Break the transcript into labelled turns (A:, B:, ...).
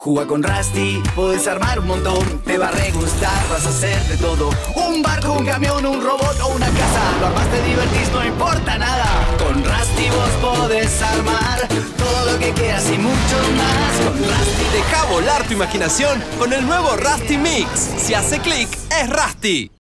A: Juga con Rusty, puedes armar un montón, te va a re gustar, vas a hacer de todo. Un barco, un camión, un robot o una casa, lo armas, te divertís, no importa nada. Con Rusty vos podés armar todo lo que quieras y mucho más. Con Rusty
B: deja volar tu imaginación con el nuevo Rusty Mix. Si hace clic, es Rusty.